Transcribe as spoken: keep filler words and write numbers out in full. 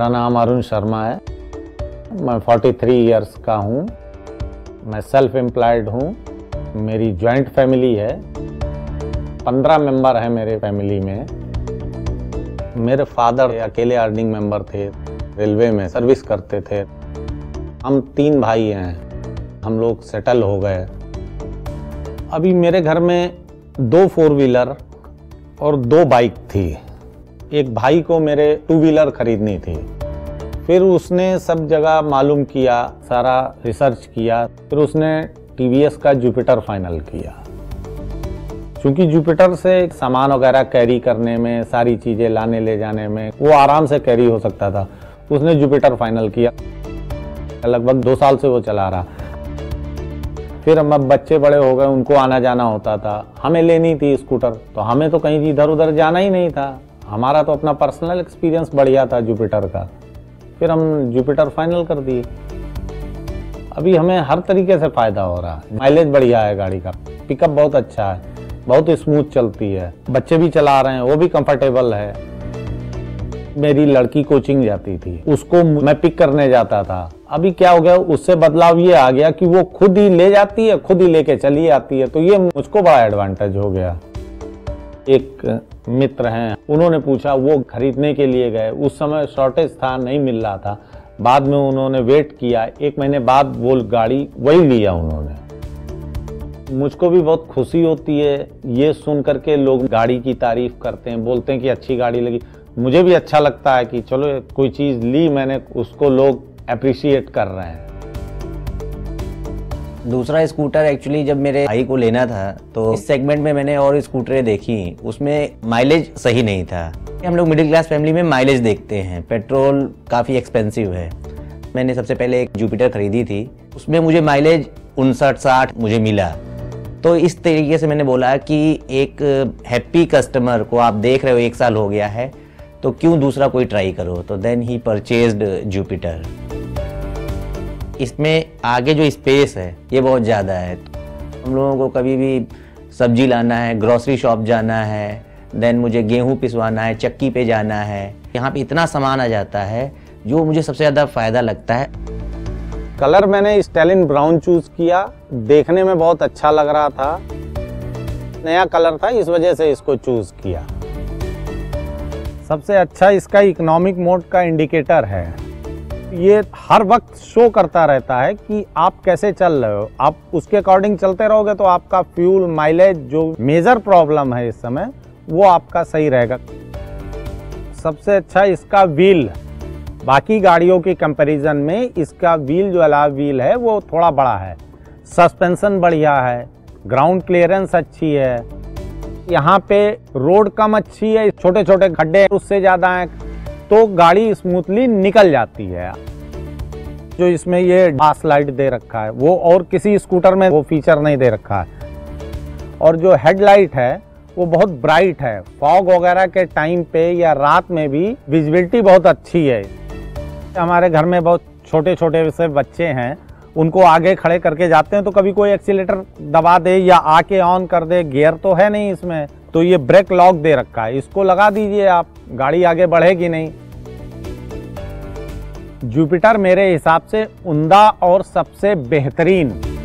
मेरा नाम अरुण शर्मा है। मैं तैंतालीस इयर्स का हूँ। मैं सेल्फ एम्प्लॉयड हूँ। मेरी जॉइंट फैमिली है। पंद्रह मेंबर हैं मेरे फैमिली में। मेरे फादर अकेले अर्निंग मेंबर थे, रेलवे में सर्विस करते थे। हम तीन भाई हैं, हम लोग सेटल हो गए। अभी मेरे घर में दो फोर व्हीलर और दो बाइक थी। एक भाई को मेरे टू व्हीलर खरीदनी थी। फिर उसने सब जगह मालूम किया, सारा रिसर्च किया, फिर उसने टीवीएस का जुपिटर फाइनल किया। क्योंकि जुपिटर से सामान वगैरह कैरी करने में, सारी चीज़ें लाने ले जाने में वो आराम से कैरी हो सकता था। उसने जुपिटर फाइनल किया। लगभग दो साल से वो चला रहा। फिर हम अब बच्चे बड़े हो गए, उनको आना जाना होता था। हमें लेनी थी स्कूटर, तो हमें तो कहीं इधर उधर जाना ही नहीं था। हमारा तो अपना पर्सनल एक्सपीरियंस बढ़िया था जुपिटर का। फिर हम जुपिटर फाइनल कर दिए। अभी हमें हर तरीके से फ़ायदा हो रहा है। माइलेज बढ़िया है गाड़ी का, पिकअप बहुत अच्छा है, बहुत स्मूथ चलती है। बच्चे भी चला रहे हैं, वो भी कंफर्टेबल है। मेरी लड़की कोचिंग जाती थी, उसको मैं पिक करने जाता था। अभी क्या हो गया, उससे बदलाव ये आ गया कि वो खुद ही ले जाती है, खुद ही लेके चली आती है। तो ये मुझको बड़ा एडवांटेज हो गया। एक मित्र हैं, उन्होंने पूछा, वो खरीदने के लिए गए। उस समय शॉर्टेज था, नहीं मिल रहा था। बाद में उन्होंने वेट किया, एक महीने बाद वो गाड़ी वही लिया उन्होंने। मुझको भी बहुत खुशी होती है ये सुन करके लोग गाड़ी की तारीफ करते हैं, बोलते हैं कि अच्छी गाड़ी लगी। मुझे भी अच्छा लगता है कि चलो कोई चीज़ ली मैंने, उसको लोग अप्रिशिएट कर रहे हैं। दूसरा स्कूटर एक्चुअली जब मेरे भाई को लेना था तो इस सेगमेंट में मैंने और स्कूटरें देखी, उसमें माइलेज सही नहीं था। हम लोग मिडिल क्लास फैमिली में माइलेज देखते हैं, पेट्रोल काफ़ी एक्सपेंसिव है। मैंने सबसे पहले एक जुपिटर खरीदी थी, उसमें मुझे माइलेज उनसठ साठ मुझे मिला। तो इस तरीके से मैंने बोला कि एक हैप्पी कस्टमर को आप देख रहे हो, एक साल हो गया है, तो क्यों दूसरा कोई ट्राई करो। तो देन ही परचेज्ड जुपिटर। इसमें आगे जो स्पेस है ये बहुत ज़्यादा है। हम लोगों को कभी भी सब्जी लाना है, ग्रोसरी शॉप जाना है, देन मुझे गेहूं पिसवाना है, चक्की पे जाना है, यहाँ पे इतना सामान आ जाता है जो मुझे सबसे ज़्यादा फ़ायदा लगता है। कलर मैंने स्टैलिन ब्राउन चूज़ किया, देखने में बहुत अच्छा लग रहा था, नया कलर था, इस वजह से इसको चूज़ किया। सबसे अच्छा इसका इकोनॉमिक मोड का इंडिकेटर है। ये हर वक्त शो करता रहता है कि आप कैसे चल रहे हो। आप उसके अकॉर्डिंग चलते रहोगे तो आपका फ्यूल माइलेज, जो मेजर प्रॉब्लम है इस समय, वो आपका सही रहेगा। सबसे अच्छा इसका व्हील, बाकी गाड़ियों की कंपैरिजन में इसका व्हील जो अलॉय व्हील है वो थोड़ा बड़ा है। सस्पेंशन बढ़िया है, ग्राउंड क्लियरेंस अच्छी है, यहाँ पे रोड कम अच्छी है, छोटे छोटे खड्डे उससे ज़्यादा हैं, तो गाड़ी स्मूथली निकल जाती है। जो इसमें ये पास लाइट दे रखा है वो और किसी स्कूटर में वो फीचर नहीं दे रखा है। और जो हेडलाइट है वो बहुत ब्राइट है। फॉग वगैरह के टाइम पे या रात में भी विजिबिलिटी बहुत अच्छी है। हमारे घर में बहुत छोटे छोटे से बच्चे हैं, उनको आगे खड़े करके जाते हैं तो कभी कोई एक्सीलेटर दबा दे या आके ऑन कर दे, गियर तो है नहीं इसमें, तो ये ब्रेक लॉक दे रखा है, इसको लगा दीजिए आप, गाड़ी आगे बढ़ेगी नहीं। जुपिटर मेरे हिसाब से उम्दा और सबसे बेहतरीन